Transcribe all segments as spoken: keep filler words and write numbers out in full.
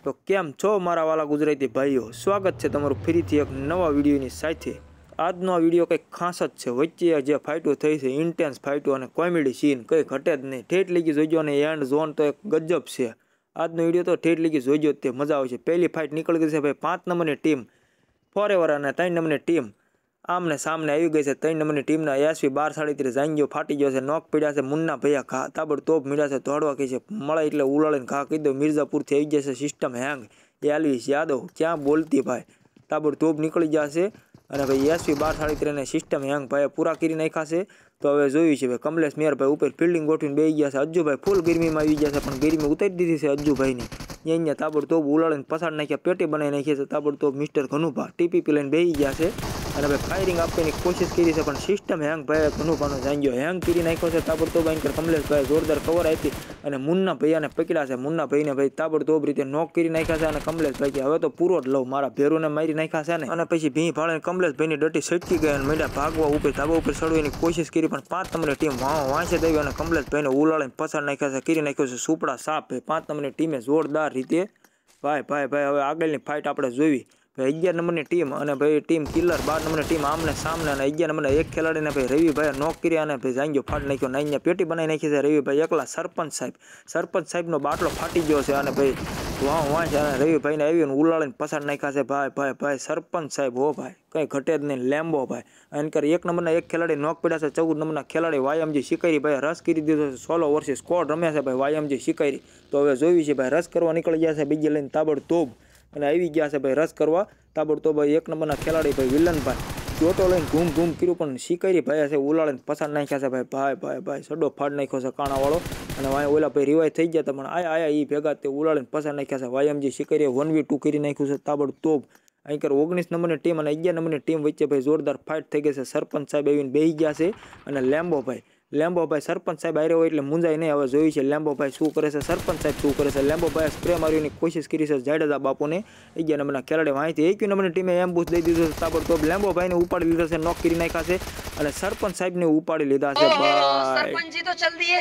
તો કેમ છો મારા વાલા ગુજરાતી ભાઈઓ, સ્વાગત છે તમારું ફરીથી એક નવા વિડીયોની સાથે। આજનો આ વિડીયો કંઈક ખાસ જ છે। વચ્ચે જે ફાઇટો થઈ છે, ઇન્ટેન્સ ફાઇટો અને કોમેડી સીન કંઈ ઘટે જ નહીં। ઠેઠ લીગી જોઈજો અને એન્ડ ઝોન તો એક ગજબ છે। આજનો વિડીયો તો ઠેઠ લીગી જોઈજો તે મજા આવશે। પહેલી ફાઇટ નીકળી ગઈ છે ભાઈ પાંચ નંબરની ટીમ ફોરેવર અને ત્રણ નંબરની ટીમ આમને સામને આવી ગઈ છે। ત્રણ નંબરની ટીમના એસવી બાર સાડત્રીસ જાંગીઓ ફાટી ગયો છે, નોક પીડ્યા છે। મુન્ના ભૈયા ઘા તાબડતોબ મીડ્યા છે, દોડવા કહી છે મળે એટલે ઉલાળીને ઘા કહી દો। મિર્ઝાપુરથી આવી જશે સિસ્ટમ હેંગ એલવીસ યાદવ ક્યાં બોલતી ભાઈ, તાબડતોબ નીકળી જશે અને ભાઈ એસવી બાર સાડત્રીસને સિસ્ટમ હેંગ ભાઈ પૂરા કરી નાખ્યા છે। તો હવે જોયું છે ભાઈ કમલેશ મેયરભાઈ ઉપર ફિલ્ડિંગ ગોઠવીને બેસી ગયા છે। અજ્જુભાઈ ફૂલ ગરમીમાં આવી ગયા છે, પણ ગરમી ઉતારી દીધી છે અજ્જુભાઈની। અહીંયા તાબડતોબ ઉલાળીને પસાડ નાખ્યા, પેટી બનાવી નાખી છે તાબડતોબ મિસ્ટર ઘનુભા ટીપીપી લઈને બેસી ગયા છે અને ભાઈ ફાયરિંગ આપવાની કોશિશ કરી છે, પણ સિસ્ટમ હેંગ ભાઈ ઘનુભાનો જાંગ્યો હેંગ કરી નાખ્યો છે તાબડતોબ। આંકર કમલેશભાઈ જોરદાર કવર આપી અને મુન્ના ભૈયાને પકડ્યા છે। મુન્ના ભાઈને ભાઈ તાબડતોબ રીતે નોક કરી નાખ્યા છે અને કમલેશભાઈ કે હવે તો પૂરો જ લઉં, મારા ભેરુને મારી નાખ્યા છે ને। અને પછી ભી ભાળીને કમલેશભાઈની ડટી સટકી ગઈ અને મેળા ભાગવા ઉપર ધાબા ઉપર ચડવાની કોશિશ કરી, પણ પાંચ નંબરની ટીમ વાં વાંચે દેવી અને કમલેશભાઈને ઉલાળીને પસાર નાખ્યા છે, કરી નાખ્યો છે સુપડા સાપ ભાઈ પાંચ નંબરની ટીમે જોરદાર રીતે। ભાઈ ભાઈ ભાઈ હવે આગળની ફાઇટ આપણે જોવી ભાઈ અગિયાર નંબરની ટીમ અને ભાઈ ટીમ કિલર બાર નંબરની ટીમ આમને સામને અને અગિયાર નંબરના એક ખેલાડીને ભાઈ રવિભાઈ નોક કર્યા અને ભાઈ જાંગીઓ ફાટી નાખ્યો અને અહીંયા પેટી બનાવી નાખી છે રવિભાઈ એકલા। સરપંચ સાહેબ સરપંચ સાહેબનો બાટલો ફાટી ગયો છે અને ભાઈ વાહ વાહ છે અને રવિભાઈને આવીને ઉલાળીને પસાર નાખ્યા છે ભાઈ ભાઈ ભાઈ સરપંચ સાહેબ હો ભાઈ કંઈ ઘટે જ નહીં લેમ્બો ભાઈ। અને કરે એક નંબરના એક ખેલાડી નોક પડ્યા છે, ચૌદ નંબરના ખેલાડી વાયમજી શિકારી ભાઈ રસ કરી દીધો છે, સોલો વર્ષે સ્કોડ રમ્યા છે ભાઈ વાયમજી શિકારી। તો હવે જોયું છે ભાઈ રસ કરવા નીકળી ગયા છે બીજી લઈને તાબડતોબ અને આવી ગયા છે ભાઈ રસ કરવા તાબડતોબ। ભાઈ એક નંબરના ખેલાડી ભાઈ વિલનભાઈ ચોટો લઈને ઘૂમ ઘૂમ કર્યું, પણ શિકારી ભાઈ છે ઉલાળીને પસાર નાખ્યા છે ભાઈ ભાઈ ભાઈ ભાઈ સડો ફાડ નાખ્યો છે કાણાવાળો અને વાય ઓલા ભાઈ રિવાય થઈ ગયા હતા, પણ આયા આયા એ ભેગા તે ઉલાળીને પસાર નાખ્યા છે। વાયમજી શિકારીએ વન વી ટુ કરી નાખ્યું છે તાબડતોબ। અહીં ઓગણીસ નંબરની ટીમ અને અગિયાર નંબરની ટીમ વચ્ચે ભાઈ જોરદાર ફાઇટ થઈ ગઈ છે। સરપંચ સાહેબ આવીને બેસી ગયા છે અને લેમ્બોભાઈ લેમ્બોભાઈ સરપંચ સાહેબ આવ્યો હોય એટલે મુંજાય નહીં। હવે જોયું છે લેમ્બોભાઈ શું કરે છે, સરપંચ સાહેબ શું કરે છે। લેમ્બોભાઈએ સ્પ્રે મારવાની કોશિશ કરી છે જાડેજા બાપુને। અગિયાર નંબરના ખેલાડી વાંચી એક નંબરની ટીમે એમ્બુસ દઈ દીધો છે તાબડતોબ। લેમ્બોભાઈને ઉપાડી લીધા છે, નોક કરી નાખ્યા છે અને સરપંચ સાહેબને ઉપાડી લીધા છે ભાઈ। सरपंच जी तो चल दिए,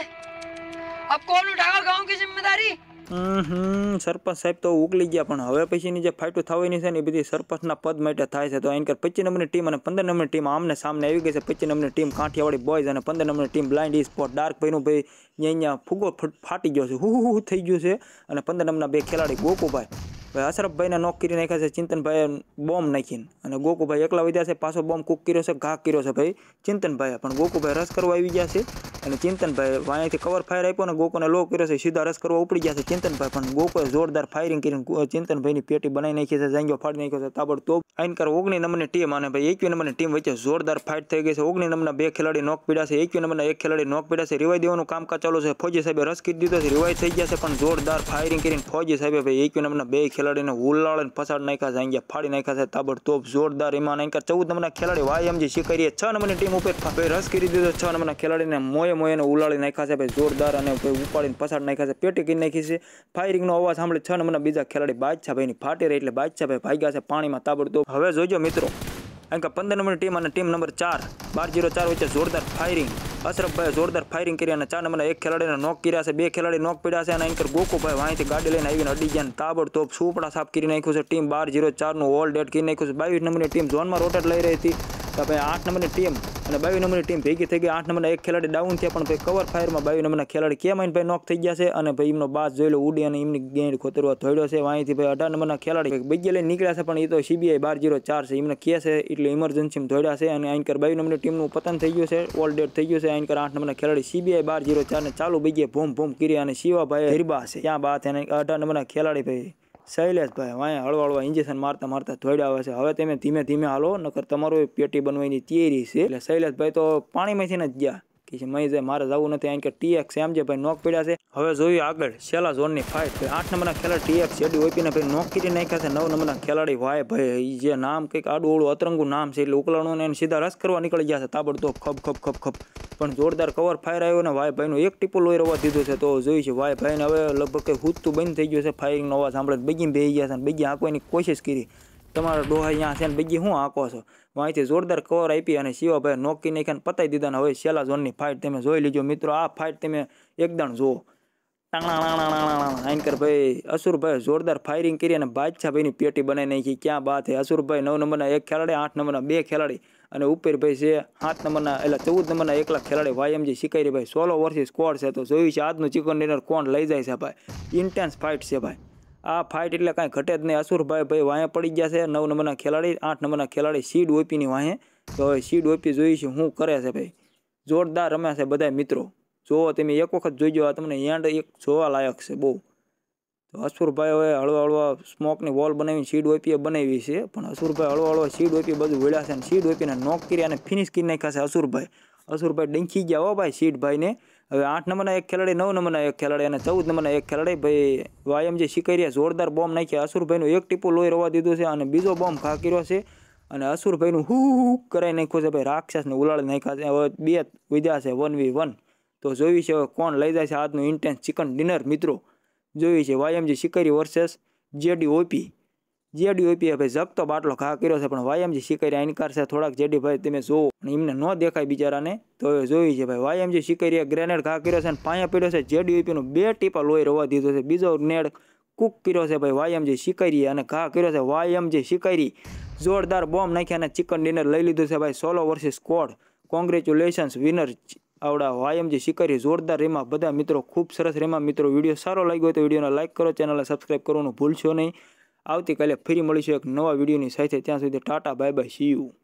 अब कौन उठाएगा गांव की जिम्मेदारी? હમ સરપંચ સાહેબ તો ઉકલી ગયા, પણ હવે પછીની જે ફાઇટો થવાની છે ને એ બધી સરપંચના પદ માટે થાય છે। તો એન્કર પચીસ નંબરની ટીમ અને પંદર નંબરની ટીમ આમને સામને આવી ગઈ છે। પચીસ નંબરની ટીમ કાંઠિયાવાડી બોયઝ અને પંદર નંબરની team blind esport dark ભાઈનું ભાઈ અહીંયા ફૂગો ફાટી ગયો છે, હું હું થઈ ગયું છે અને પંદર નંબરના બે ખેલાડી ગોકુભાઈ ભાઈ અશરફભાઈને નોક કરી નાખ્યા છે, ચિંતનભાઈએ બોમ્બ નાખીને અને ગોકુભાઈ એકલા વધ્યા છે, પાછો બોમ્બ કૂક કર્યો છે, ઘા કર્યો છે ભાઈ ચિંતનભાઈએ, પણ ગોકુભાઈ રસ કરવા આવી ગયા છે અને ચિંતનભાઈ અહીંયાથી કવર ફાયર આપ્યો અને ગોકોને લો કર્યો છે, સીધા રસ કરવા ઉપડી ગયા છે ચિંતનભાઈ, પણ ગોકોએ જોરદાર ફાયરિંગ કરીને ચિંતનભાઈની પેટી બનાવી નાખી છે, જાંગીઓ ફાડી નાખ્યો છે તાબડતોબ। આઈનકર ઓગણી નંબરની ટીમ અને ભાઈ એકવી નંબરની ટીમ વચ્ચે જોરદાર ફાઇટ થઈ ગઈ છે। ઓગણી નંબરના બે ખેલાડી નોક પીડ્યા છે, એકવી નંબરના એક ખેલાડી નોક પીડ્યા છે, રિવાઈ દેવાનું કામકાજ ચાલુ છે। ફોજી સાહેબે રસ કરી દીધો છે, રિવાઈ થઈ ગયા છે, પણ જોરદાર ફાયરિંગ કરીને ફોજી સાહેબે ભાઈ એકવી નંબરના બે ખેલાડીને ઉલાળીને ફસાડ નાખ્યા, જાંગીયા ફાડી નાખ્યા છે તાબડતોબ જોરદાર। એમાં આઈનકર ચૌદ નંબરના ખેલાડી વાયમજી શિકારીએ છ નંબરની ટીમ ઉપર ભાઈ રસ કરી દીધો, છ નંબરના ખેલાડીને મોયે મોયેને ઉલાળી નાખ્યા છે ભાઈ જોરદાર અને ભાઈ ઉપાડીને ફસાડ નાખ્યા છે, પેટી કરી નાખી છે। ફાયરિંગનો અવાજ સાંભળી છ નંબરના બીજા ખેલાડી બાદશાહભાઈની ફાટી રહી એટલે બાદશાહભાઈ ભાગ્યા છે પાણીમાં તાબડતોબ। હવે જોજો મિત્રો કારણ કે પંદર નંબરની ટીમ અને ટીમ નંબર ચાર બાર જીરો ચાર વચ્ચે જોરદાર ફાયરિંગ। અશરફભાઈએ જોરદાર ફાયરિંગ કરી અને ચાર નંબરના એક ખેલાડીને નોક કર્યા છે, બે ખેલાડી નોક પડ્યા છે અને અંકર ગોકુભાઈ વાંચી ગાડી લઈને આવીને અડી ગયા તાબડતોબ સુપડા સાફ કરી નાખ્યું છે। ટીમ બાર જીરો ચારનું ઓલ ડેટ કરી નાખ્યું છે। બાવીસ નંબરની ટીમ ઝોનમાં રોટેટ લઈ રહી હતી તો ભાઈ આઠ નંબરની ટીમ અને બાવીસ નંબરની ટીમ ભેગી થઈ ગઈ। આઠ નંબરના એક ખેલાડી ડાઉન થયા, પણ ભાઈ કવર ફાયરમાં બાવીસ નંબરના ખેલાડી કેમ આવીને ભાઈ નોક થઈ ગયા છે અને ભાઈ એમનો બાસ જોઈ લો ઉડી અને એમની ગેંડ ખોતરવા થોડ્યો છે। અહીંથી ભાઈ અઢાર નંબરના ખેલાડી બીજે લઈને નીકળ્યા છે, પણ એ તો સીબીઆઈ બાર જીરો ચાર છે, એમને કે છે એટલે ઇમરજન્સીમાં ધોડ્યા છે અને આઈનકર બાવીસ નંબરની ટીમનું પતન થઈ ગયું છે, ઓલ ડેટ થઈ ગયું છે। આઈનકર આઠ નંબરના ખેલાડી સીબીઆઈ બાર જીરો ચાર ને ચાલુ બીજે ભૂમ ભૂમ કરી અને શિવાભાઈ હિરબા છે ત્યાં બાત એને અઢાર નંબરના ખેલાડી ભાઈ શૈલેષભાઈ વાંયા હળવા હળવા ઇન્જેક્શન મારતા મારતા ધોડ્યા આવે છે। હવે તમે ધીમે ધીમે હાલો નકર તમારો પેટી બનવાની તૈયારી છે। એટલે શૈલેષભાઈ તો પાણીમાંથી જ ગયા કે મય જાય મારે જવું નથી, આઈન કે ટીએક્સ એમ જે ભાઈ નોક પડ્યા છે। હવે જોયું આગળ છેલ્લા ઝોનની ફાઇટ ભાઈ આઠ નંબરના ખેલાડી ટીએક્સ જેડી ઓપીને ભાઈ નોક કરી નાખ્યા છે। નવ નંબરના ખેલાડી વાય ભાઈ જે નામ કંઈક આડું ઓળું અતરંગું નામ છે એટલે ઉકલાણું એને સીધા રસ કરવા નીકળી ગયા છે તાબડતોબ ખપ ખપ ખપ ખપ, પણ જોરદાર કવર ફાયર આવ્યો ને વાય ભાઈનું એક ટીપું લોહી રવા દીધું છે। તો જોયું છે વાય ભાઈને હવે લગભગ કંઈ હૂતું બંધ થઈ ગયું છે, ફાયરિંગનો અવાજ સાંભળે બેગી બેસી ગયા છે અને બેગી હાંકવાની કોશિશ કરી, તમારા ડોહા અહીંયા છે ને બેગી શું હાંકો છો, અહીંથી જોરદાર કવર આપી અને શિવાભાઈ નોકી નાખ્યા પતાવી દીધા ને હવે છેલ્લા ઝોનની ફાઇટ તમે જોઈ લીજો મિત્રો। આ ફાઇટ તમે એકદમ જુઓ ટાણા આઈનકર ભાઈ અસુરભાઈ જોરદાર ફાયરિંગ કરી અને બાદશાહભાઈની પેટી બનાવી નાખી. ક્યાં બાત હે. અસુરભાઈ નવ નંબરના એક ખેલાડી, આઠ નંબરના બે ખેલાડી અને ઉપરભાઈ છે સાત નંબરના એટલે ચૌદ નંબરના એકલા ખેલાડી વાયએમજી શિકારીભાઈ. સોલો વર્ષી સ્કોડ છે. તો જોયું છે આજનું ચિકન ડિનર કોણ લઈ જાય છે ભાઈ. ઇન્ટેન્સ ફાઇટ છે ભાઈ. આ ફાઇટ એટલે કાંઈ ઘટે જ નહીં. અસુરભાઈ ભાઈ વાંહે પડી ગયા છે. નવ નંબરના ખેલાડી, આઠ નંબરના ખેલાડી સીડ ઓપીની વાંહે. તો હવે સીડ ઓપી જોઈ છે શું કરે છે ભાઈ. જોરદાર રમ્યા છે બધા મિત્રો. જોવો તમે એક વખત જોઈજો. આ તમને એન્ડ એક જોવા લાયક છે બહુ. તો અસુરભાઈ હવે હળવા હળવા સ્મોકની વોલ બનાવીને સીડ ઓપીએ બનાવી છે. પણ અસુરભાઈ હળવા હળવા સીડ ઓપી બધું વળ્યા છે અને સીડ ઓપીને નોક કરી અને ફિનિશ કરી નાખ્યા છે અસુરભાઈ. અસુરભાઈ ડંખી ગયા હો ભાઈ સીડભાઈને. હવે આઠ નંબરના એક ખેલાડી, નવ નંબરના એક ખેલાડી અને ચૌદ નંબરના એક ખેલાડી ભાઈ વાયએમજી શિકારીએ જોરદાર બોમ્બ નાખ્યા. અસુરભાઈનું એક ટીપું લોહી રવા દીધું છે અને બીજો બોમ્બ ઘા કર્યો છે અને અસુરભાઈનું હુ હુ કરાવી નાખ્યું છે ભાઈ. રાક્ષસને ઉલાળી નાખ્યા છે. હવે બે વિદ્યા છે વન વી વન. તો જોયું છે હવે કોણ લઈ જાય છે આજનું ઇન્ટેન્સ ચિકન ડિનર મિત્રો. જોયું છે YMG Shikari versus JD OP. JD ઓપીએ ભાઈ જગતો બાટલો ઘા કર્યો છે પણ વાયએમજી શિકારી આઈનકાર છે થોડાક. જેડી ભાઈ તમે જોવો એમને ન દેખાય બિચારાને. તો હવે જોયું છે ભાઈ વાયએમજી શિકારીએ ગ્રેનેડ ઘા કર્યો છે અને પાયા પડ્યો છે. જેડી ઓપીનું બે ટીપા લોહી રવા દીધો છે. બીજો નેડ કુક કર્યો છે ભાઈ વાયએમજી શિકારીએ અને ઘા કર્યો છે વાયએમજી શિકારી. જોરદાર બોમ્બ નાખ્યા અને ચિકન ડિનર લઈ લીધું છે ભાઈ. Solo versus squad. Congratulations winner આવડા વાયએમજી શિકારી. જોરદાર રેમાં બધા મિત્રો, ખૂબ સરસ રેમાં મિત્રો. વિડીયો સારો લાગ્યો હોય તો વિડીયોને લાઇક કરો, ચેનલને સબસ્ક્રાઈબ કરવાનું ભૂલશો નહીં. આવતીકાલે ફરી મળીશું એક નવા વિડીયોની સાથે. ત્યાં સુધી tata bye bye, see you.